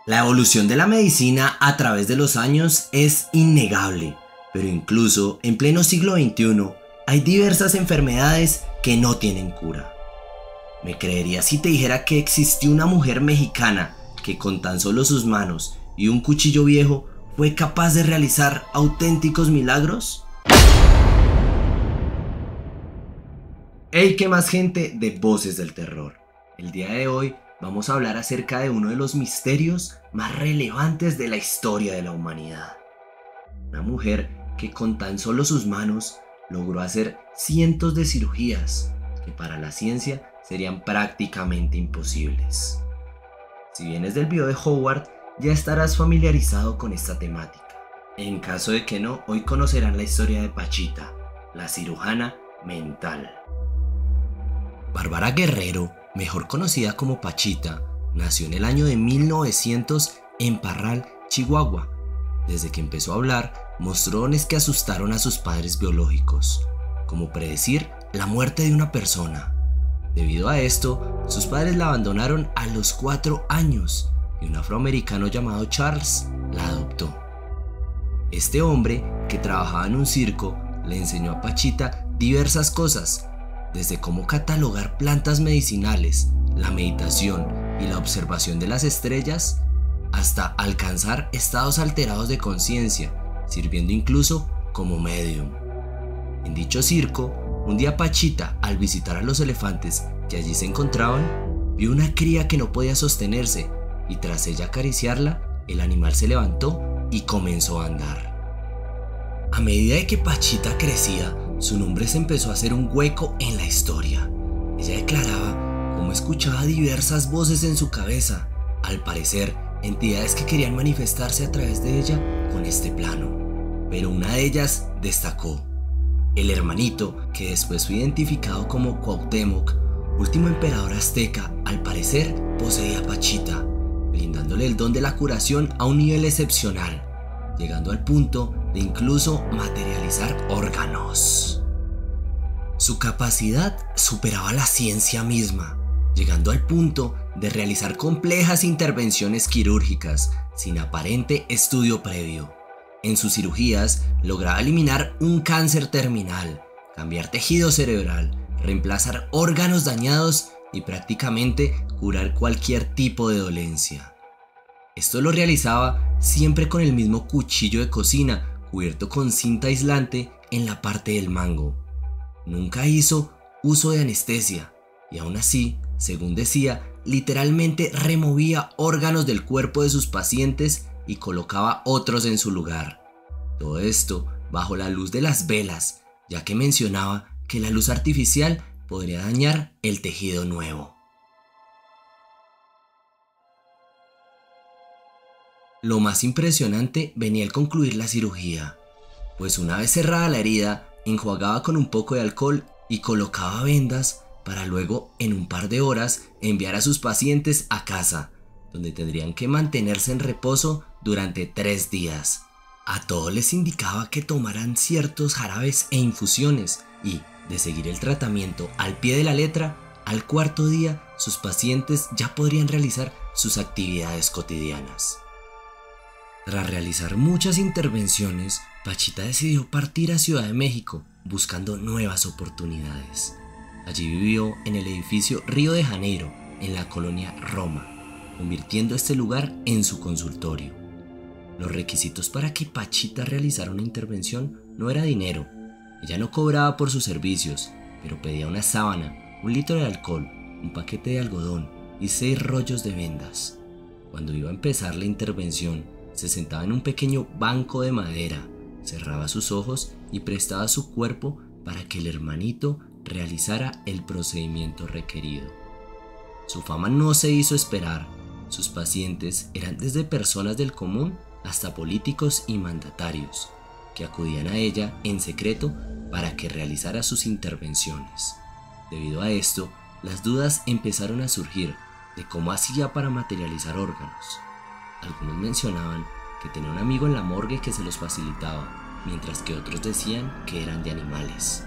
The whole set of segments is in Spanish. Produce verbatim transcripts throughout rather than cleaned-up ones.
La evolución de la medicina a través de los años es innegable, pero incluso en pleno siglo veintiuno hay diversas enfermedades que no tienen cura. ¿Me creerías si te dijera que existió una mujer mexicana que con tan solo sus manos y un cuchillo viejo fue capaz de realizar auténticos milagros? ¡Hey! ¿Qué más, gente de Voces del Terror? El día de hoy vamos a hablar acerca de uno de los misterios más relevantes de la historia de la humanidad. Una mujer que con tan solo sus manos logró hacer cientos de cirugías que para la ciencia serían prácticamente imposibles. Si vienes del video de Howard, ya estarás familiarizado con esta temática. En caso de que no, hoy conocerán la historia de Pachita, la cirujana mental. Bárbara Guerrero, mejor conocida como Pachita, nació en el año de mil novecientos en Parral, Chihuahua. Desde que empezó a hablar, mostró dones que asustaron a sus padres biológicos, como predecir la muerte de una persona. Debido a esto, sus padres la abandonaron a los cuatro años y un afroamericano llamado Charles la adoptó. Este hombre, que trabajaba en un circo, le enseñó a Pachita diversas cosas, desde cómo catalogar plantas medicinales, la meditación y la observación de las estrellas, hasta alcanzar estados alterados de conciencia, sirviendo incluso como medium. En dicho circo, un día Pachita, al visitar a los elefantes que allí se encontraban, vio una cría que no podía sostenerse y tras ella acariciarla, el animal se levantó y comenzó a andar. A medida de que Pachita crecía, su nombre se empezó a hacer un hueco en la historia. Ella declaraba cómo escuchaba diversas voces en su cabeza, al parecer entidades que querían manifestarse a través de ella con este plano. Pero una de ellas destacó. El hermanito, que después fue identificado como Cuauhtémoc, último emperador azteca, al parecer poseía a Pachita, brindándole el don de la curación a un nivel excepcional, llegando al punto de incluso materializar órganos. Su capacidad superaba la ciencia misma, llegando al punto de realizar complejas intervenciones quirúrgicas sin aparente estudio previo. En sus cirugías lograba eliminar un cáncer terminal, cambiar tejido cerebral, reemplazar órganos dañados y prácticamente curar cualquier tipo de dolencia. Esto lo realizaba siempre con el mismo cuchillo de cocina cubierto con cinta aislante en la parte del mango. Nunca hizo uso de anestesia y aún así, según decía, literalmente removía órganos del cuerpo de sus pacientes y colocaba otros en su lugar. Todo esto bajo la luz de las velas, ya que mencionaba que la luz artificial podría dañar el tejido nuevo. Lo más impresionante venía al concluir la cirugía, pues una vez cerrada la herida, enjuagaba con un poco de alcohol y colocaba vendas para luego, en un par de horas, enviar a sus pacientes a casa, donde tendrían que mantenerse en reposo durante tres días. A todos les indicaba que tomaran ciertos jarabes e infusiones y, de seguir el tratamiento al pie de la letra, al cuarto día sus pacientes ya podrían realizar sus actividades cotidianas. Tras realizar muchas intervenciones, Pachita decidió partir a Ciudad de México buscando nuevas oportunidades. Allí vivió en el edificio Río de Janeiro, en la colonia Roma, convirtiendo este lugar en su consultorio. Los requisitos para que Pachita realizara una intervención no era dinero. Ella no cobraba por sus servicios, pero pedía una sábana, un litro de alcohol, un paquete de algodón y seis rollos de vendas. Cuando iba a empezar la intervención, se sentaba en un pequeño banco de madera, cerraba sus ojos y prestaba su cuerpo para que el hermanito realizara el procedimiento requerido. Su fama no se hizo esperar. Sus pacientes eran desde personas del común hasta políticos y mandatarios, que acudían a ella en secreto para que realizara sus intervenciones. Debido a esto, las dudas empezaron a surgir de cómo hacía para materializar órganos. Algunos mencionaban que tenía un amigo en la morgue que se los facilitaba, mientras que otros decían que eran de animales.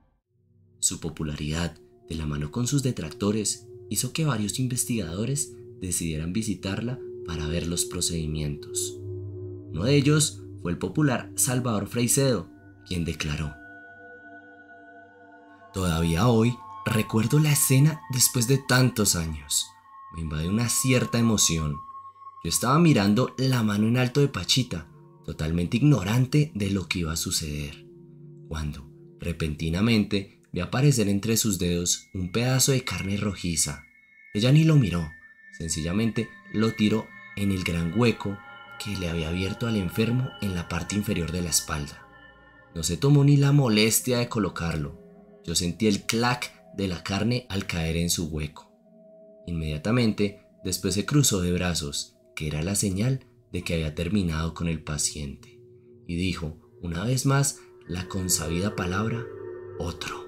Su popularidad, de la mano con sus detractores, hizo que varios investigadores decidieran visitarla para ver los procedimientos. Uno de ellos fue el popular Salvador Freixedo, quien declaró: "Todavía hoy recuerdo la escena después de tantos años. Me invade una cierta emoción. Yo estaba mirando la mano en alto de Pachita, totalmente ignorante de lo que iba a suceder, cuando, repentinamente, vi aparecer entre sus dedos un pedazo de carne rojiza. Ella ni lo miró, sencillamente lo tiró en el gran hueco que le había abierto al enfermo en la parte inferior de la espalda. No se tomó ni la molestia de colocarlo. Yo sentí el clac de la carne al caer en su hueco. Inmediatamente después se cruzó de brazos, que era la señal de que había terminado con el paciente, y dijo una vez más la consabida palabra otro".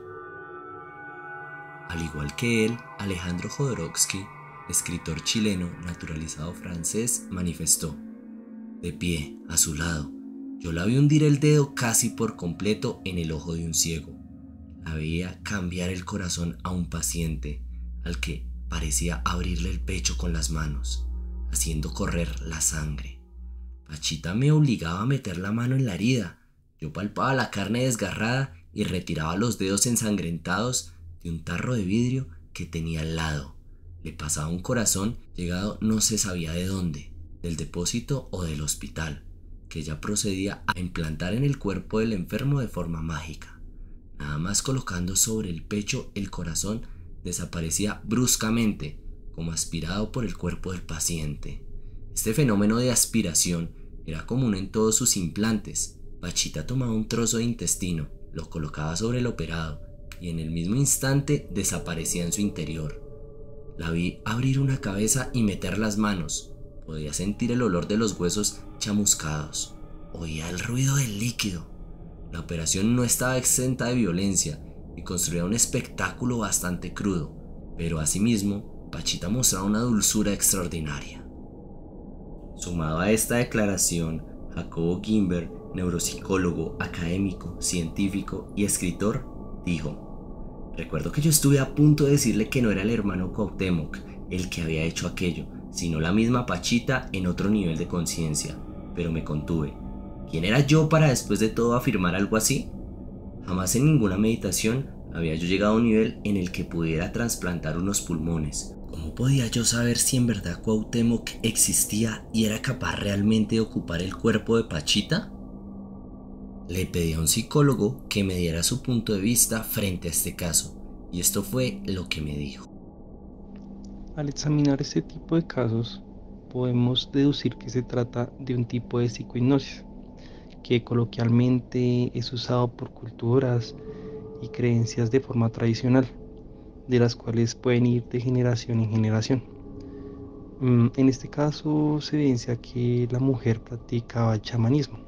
Al igual que él, Alejandro Jodorowsky, escritor chileno naturalizado francés, manifestó: "De pie, a su lado, yo la vi hundir el dedo casi por completo en el ojo de un ciego. La veía cambiar el corazón a un paciente al que parecía abrirle el pecho con las manos, haciendo correr la sangre. Pachita me obligaba a meter la mano en la herida. Yo palpaba la carne desgarrada y retiraba los dedos ensangrentados de un tarro de vidrio que tenía al lado. Le pasaba un corazón llegado no se sabía de dónde, del depósito o del hospital, que ella procedía a implantar en el cuerpo del enfermo de forma mágica. Nada más colocando sobre el pecho el corazón, desaparecía bruscamente, como aspirado por el cuerpo del paciente. Este fenómeno de aspiración era común en todos sus implantes. Pachita tomaba un trozo de intestino, lo colocaba sobre el operado y en el mismo instante desaparecía en su interior. La vi abrir una cabeza y meter las manos. Podía sentir el olor de los huesos chamuscados. Oía el ruido del líquido. La operación no estaba exenta de violencia y construía un espectáculo bastante crudo, pero asimismo Pachita mostraba una dulzura extraordinaria". Sumado a esta declaración, Jacobo Gimberg, neuropsicólogo, académico, científico y escritor, dijo: "Recuerdo que yo estuve a punto de decirle que no era el hermano Cuauhtémoc el que había hecho aquello, sino la misma Pachita en otro nivel de conciencia, pero me contuve. ¿Quién era yo para después de todo afirmar algo así? Jamás en ninguna meditación había yo llegado a un nivel en el que pudiera trasplantar unos pulmones. ¿Cómo podía yo saber si en verdad Cuauhtémoc existía y era capaz realmente de ocupar el cuerpo de Pachita?". Le pedí a un psicólogo que me diera su punto de vista frente a este caso, y esto fue lo que me dijo. Al examinar este tipo de casos, podemos deducir que se trata de un tipo de psicohipnosis, que coloquialmente es usado por culturas y creencias de forma tradicional, de las cuales pueden ir de generación en generación. En este caso se evidencia que la mujer practicaba chamanismo.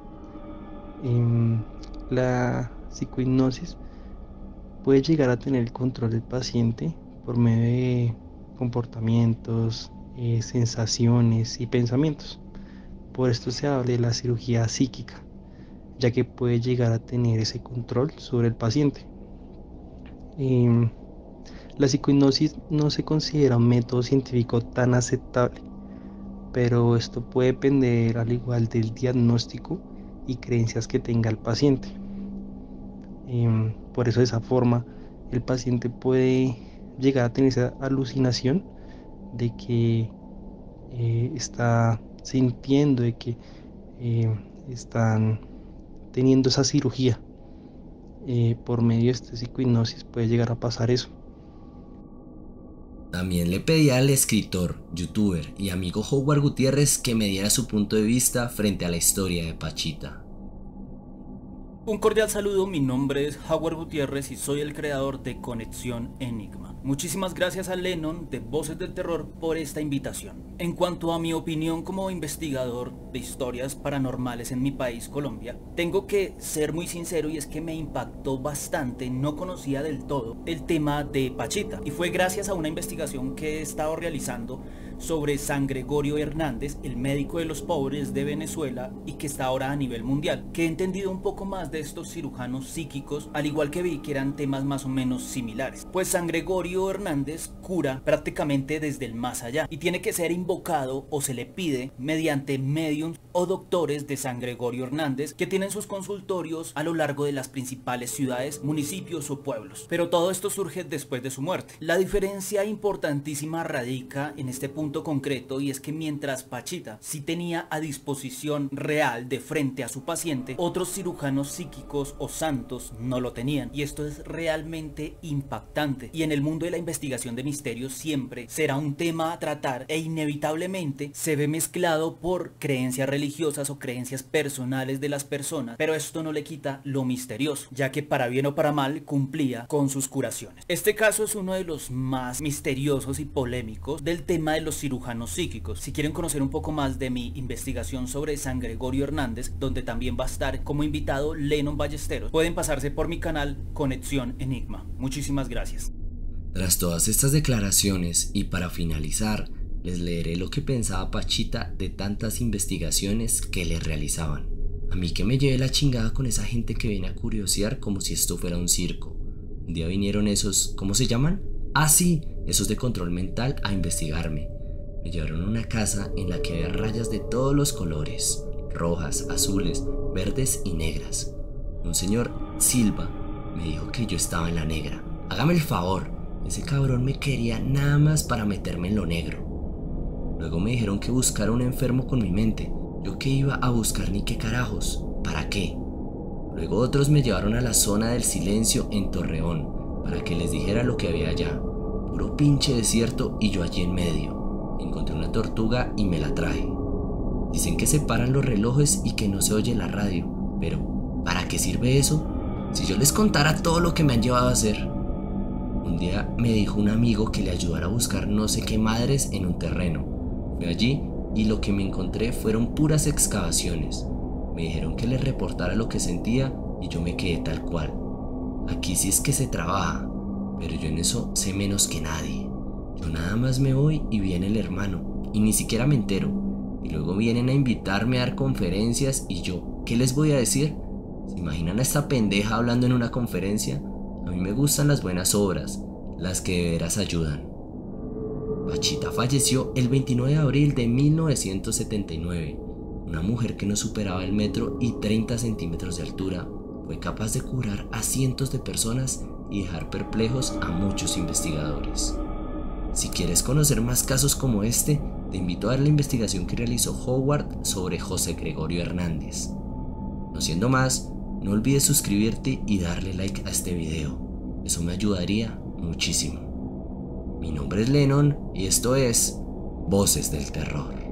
La psicohipnosis puede llegar a tener el control del paciente por medio de comportamientos, eh, sensaciones y pensamientos. Por esto se habla de la cirugía psíquica, ya que puede llegar a tener ese control sobre el paciente. Eh, la psicohipnosis no se considera un método científico tan aceptable, pero esto puede depender al igual del diagnóstico y creencias que tenga el paciente. Eh, por eso de esa forma el paciente puede llegar a tener esa alucinación de que eh, está sintiendo de que eh, están teniendo esa cirugía. Eh, por medio de esta psicohipnosis puede llegar a pasar eso. También le pedí al escritor, youtuber y amigo Howard Gutiérrez que me diera su punto de vista frente a la historia de Pachita. Un cordial saludo, mi nombre es Howard Gutiérrez y soy el creador de Conexión Enigma. Muchísimas gracias a Lennon de Voces del Terror por esta invitación. En cuanto a mi opinión como investigador de historias paranormales en mi país, Colombia, tengo que ser muy sincero y es que me impactó bastante, no conocía del todo el tema de Pachita y fue gracias a una investigación que he estado realizando sobre San Gregorio Hernández, el médico de los pobres de Venezuela y que está ahora a nivel mundial, que he entendido un poco más de estos cirujanos psíquicos, al igual que vi que eran temas más o menos similares. Pues San Gregorio Gregorio Hernández cura prácticamente desde el más allá y tiene que ser invocado o se le pide mediante mediums o doctores de San Gregorio Hernández que tienen sus consultorios a lo largo de las principales ciudades, municipios o pueblos. Pero todo esto surge después de su muerte. La diferencia importantísima radica en este punto concreto, y es que mientras Pachita sí tenía a disposición real de frente a su paciente, otros cirujanos psíquicos o santos no lo tenían, y esto es realmente impactante. Y en el mundo de la investigación de misterios siempre será un tema a tratar e inevitablemente se ve mezclado por creencias religiosas o creencias personales de las personas, pero esto no le quita lo misterioso, ya que para bien o para mal cumplía con sus curaciones. Este caso es uno de los más misteriosos y polémicos del tema de los cirujanos psíquicos. Si quieren conocer un poco más de mi investigación sobre San Gregorio Hernández, donde también va a estar como invitado Lennon Ballesteros, pueden pasarse por mi canal Conexión Enigma. Muchísimas gracias. Tras todas estas declaraciones y para finalizar, les leeré lo que pensaba Pachita de tantas investigaciones que le realizaban. A mí que me llevé la chingada con esa gente que viene a curiosear como si esto fuera un circo. Un día vinieron esos, ¿cómo se llaman? Ah sí, esos de control mental a investigarme. Me llevaron a una casa en la que había rayas de todos los colores, rojas, azules, verdes y negras. Un señor, Silva, me dijo que yo estaba en la negra. Hágame el favor, ese cabrón me quería nada más para meterme en lo negro. Luego me dijeron que buscara un enfermo con mi mente. Yo que iba a buscar ni qué carajos, ¿para qué? Luego otros me llevaron a la zona del silencio en Torreón para que les dijera lo que había allá. Puro pinche desierto y yo allí en medio. Encontré una tortuga y me la traje. Dicen que se paran los relojes y que no se oye la radio, pero ¿para qué sirve eso? Si yo les contara todo lo que me han llevado a hacer. Un día me dijo un amigo que le ayudara a buscar no sé qué madres en un terreno. Fui allí y lo que me encontré fueron puras excavaciones. Me dijeron que les reportara lo que sentía y yo me quedé tal cual. Aquí sí es que se trabaja, pero yo en eso sé menos que nadie. Yo nada más me voy y viene el hermano y ni siquiera me entero. Y luego vienen a invitarme a dar conferencias y yo, ¿qué les voy a decir? ¿Se imaginan a esta pendeja hablando en una conferencia? A mí me gustan las buenas obras, las que de veras ayudan. Pachita falleció el veintinueve de abril de mil novecientos setenta y nueve. Una mujer que no superaba el metro y treinta centímetros de altura fue capaz de curar a cientos de personas y dejar perplejos a muchos investigadores. Si quieres conocer más casos como este, te invito a ver la investigación que realizó Howard sobre José Gregorio Hernández. No siendo más, no olvides suscribirte y darle like a este video. Eso me ayudaría muchísimo. Mi nombre es Lennon y esto es Voces del Terror.